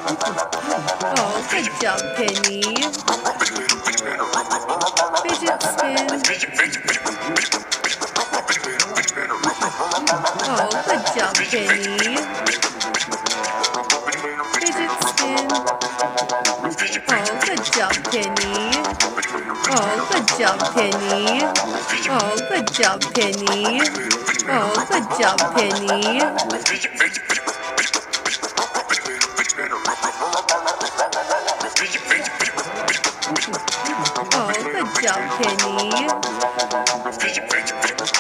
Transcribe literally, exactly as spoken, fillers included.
Oh, good job, Penny. Fidget spin. Oh, good job, Penny. Fidget spin. Oh, good job, Penny. Oh, good job, Penny. Oh, good job, Penny. Oh, good job, Penny. Oh, good job, Penny.